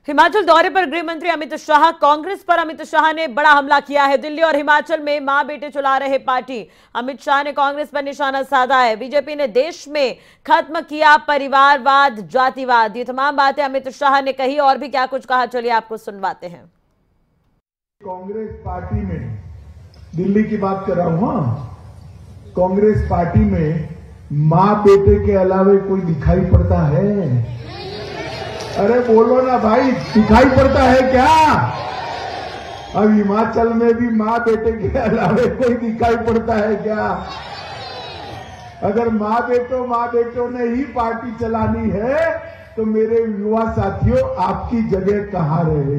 हिमाचल दौरे पर गृह मंत्री अमित शाह। कांग्रेस पर अमित शाह ने बड़ा हमला किया है। दिल्ली और हिमाचल में मां बेटे चला रहे पार्टी। अमित शाह ने कांग्रेस पर निशाना साधा है। बीजेपी ने देश में खत्म किया परिवारवाद, जातिवाद। ये तमाम बातें अमित शाह ने कही। और भी क्या कुछ कहा, चलिए आपको सुनवाते हैं। कांग्रेस पार्टी में, दिल्ली की बात कर रहा हूं, कांग्रेस पार्टी में मां बेटे के अलावे कोई दिखाई पड़ता है? अरे बोलो ना भाई, दिखाई पड़ता है क्या? अब हिमाचल में भी मां बेटे के अलावे कोई दिखाई पड़ता है क्या? अगर मां बेटों ने ही पार्टी चलानी है तो मेरे युवा साथियों, आपकी जगह कहां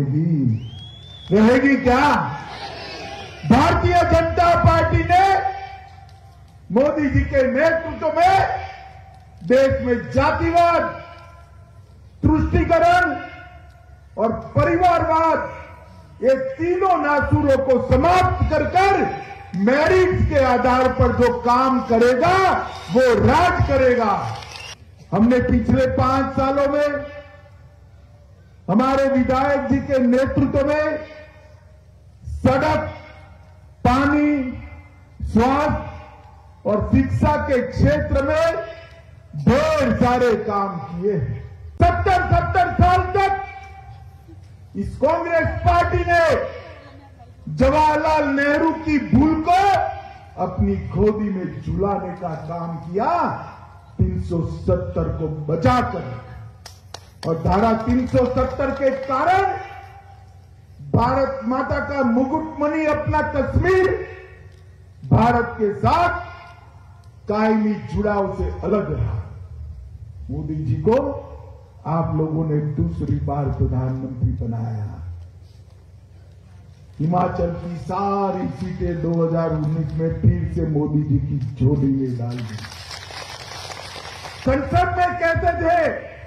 रहेगी क्या? भारतीय जनता पार्टी ने मोदी जी के नेतृत्व में देश में जातिवाद, तुष्टीकरण और परिवारवाद, ये तीनों नासूरों को समाप्त कर मेरिट के आधार पर जो काम करेगा वो राज करेगा। हमने पिछले 5 सालों में हमारे विधायक जी के नेतृत्व में सड़क, पानी, स्वास्थ्य और शिक्षा के क्षेत्र में ढेर सारे काम किए। 70 साल तक इस कांग्रेस पार्टी ने जवाहरलाल नेहरू की भूल को अपनी गोदी में झुलाने का काम किया। 370 को बचाकर, और धारा 370 के कारण भारत माता का मुकुटमणि अपना कश्मीर भारत के साथ कायमी जुड़ाव से अलग रहा। मोदी जी को आप लोगों ने दूसरी बार प्रधानमंत्री बनाया। हिमाचल की सारी सीटें 2019 में फिर से मोदी जी की झोली में डाल दी। संसद में कहते थे,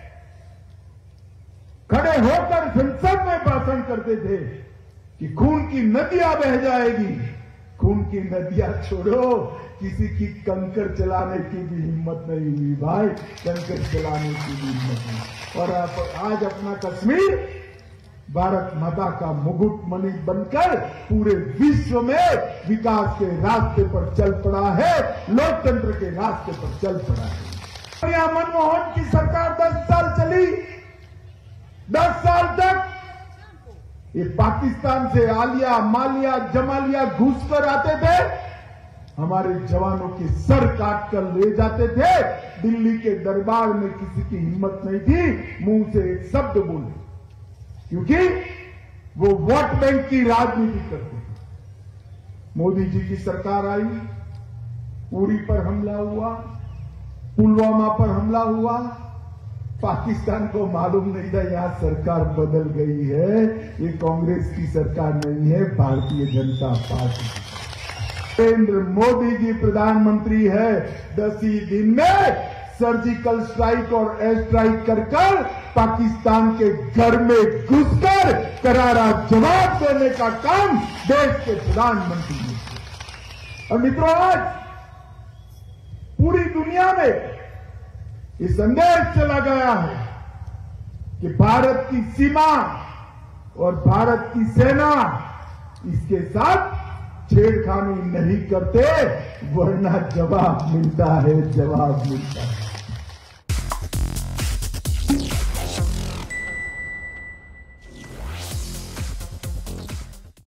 खड़े होकर संसद में भाषण करते थे कि खून की नदियां बह जाएगी। खून की नदियां छोड़ो, किसी की कंकर चलाने की भी हिम्मत नहीं हुई भाई, कंकर चलाने की भी हिम्मत नहीं। और आज अपना कश्मीर भारत माता का मुकुटमणि बनकर पूरे विश्व में विकास के रास्ते पर चल पड़ा है, लोकतंत्र के रास्ते पर चल पड़ा है। यहां मनमोहन की सरकार 10 साल चली। 10 साल तक ये पाकिस्तान से आलिया, मालिया, जमालिया घुस कर आते थे, हमारे जवानों के सर काट कर ले जाते थे। दिल्ली के दरबार में किसी की हिम्मत नहीं थी मुंह से एक शब्द बोले, क्योंकि वो वोट बैंक की राजनीति करते थे। मोदी जी की सरकार आई, उरी पर हमला हुआ, पुलवामा पर हमला हुआ। पाकिस्तान को मालूम नहीं था यहां सरकार बदल गई है। ये कांग्रेस की सरकार नहीं है, भारतीय जनता पार्टी। नरेंद्र मोदी जी प्रधानमंत्री है। 10 ही दिन में सर्जिकल स्ट्राइक और एयर स्ट्राइक कर पाकिस्तान के घर में घुसकर करारा जवाब देने का काम देश के प्रधानमंत्री ने किया। और मित्रों, आज पूरी दुनिया में ये संदेश चला गया है कि भारत की सीमा और भारत की सेना इसके साथ छेड़खानी नहीं करते, वरना जवाब मिलता है।